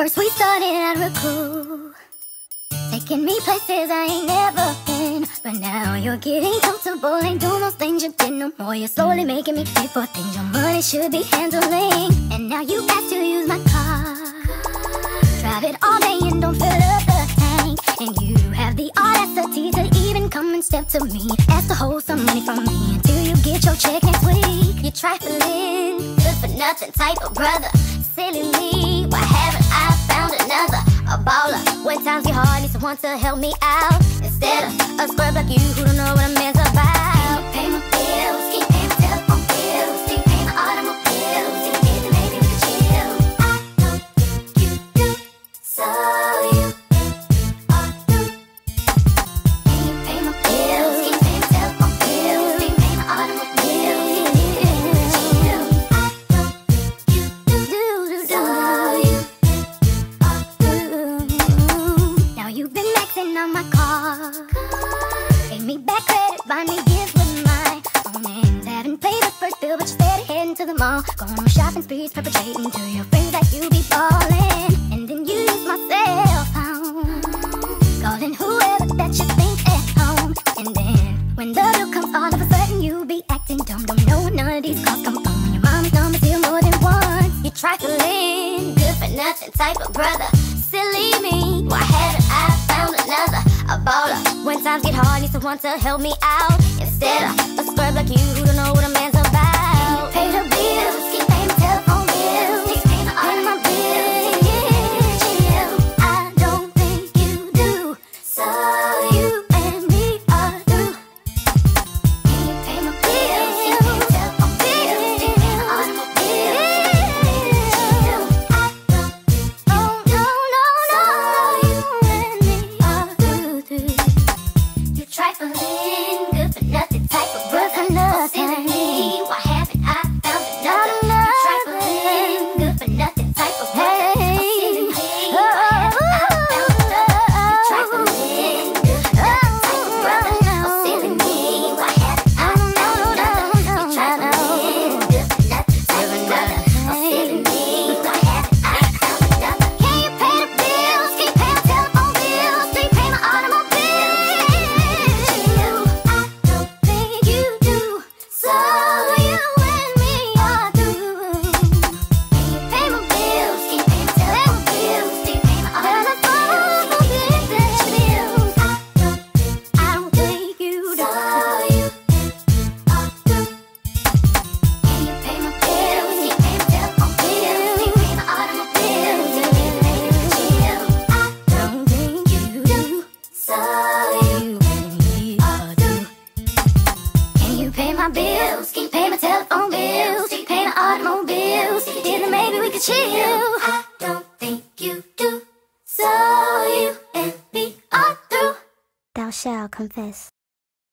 first we started out real cool, taking me places I ain't never been. But now you're getting comfortable, ain't doing those things you did no more. You're slowly making me pay for things your money should be handling. And now you ask to use my car, drive it all day and don't fill up the tank. And you have the audacity to even come and step to me, ask to hold some money from me until you get your check next week. You're trifling, good for nothing type of brother. Silly me, why haven't I found another? A baller, when times get hard, need someone to help me out, instead of a scrub like you who don't know what a man's about. Pay my bills, keep paying my telephone bills, keep paying my automobiles. If you did, then maybe we could chill. I don't think you do, so you are through. Can you pay my bills, keep paying my telephone bills, keep paying my automobiles. If you did, then maybe we could chill. I don't think you do, so you are through. Now you've been maxing on my car, pay me back credit, buy me gifts with my own hands. Haven't paid the first bill, but you're steady heading to the mall, going on shopping sprees, perpetrating to your friends that you be ballin'. And then you use my cell phone, calling whoever that you think's at home. And then when the bill comes, all of a sudden you be acting dumb, don't know where none of these calls come from. When your mom's numbers here more than once, you're trifling, good for nothing type of brother. Silly me, why haven't I found another? A baller, when times get hard, need someone to help me out, instead of a scrub like you who don't know what a man's about. Pay the bills, keep paying my telephone bills, keep paying my bills. Yeah, I don't think you do, so you and me are through. Can you pay my bills, keep paying my telephone bills, keep paying my automobiles. I don't think you you trifling, good for nothing type of brother. Silly me, why haven't I found another? You trifling, good for nothing type of brother. Silly me, why haven't I found another? You trifling, good for nothing type of brother. Silly me, why haven't I found another? You trifling, good for nothing type of brother. Silly me, why haven't I found another? Can you pay the bills, keep paying my telephone bills, keep paying my automobile? Pay my bills, keep paying my telephone bills, keep paying my automobiles. Then maybe we could chill. I don't think you do, so you and me are through. Thou shalt confess.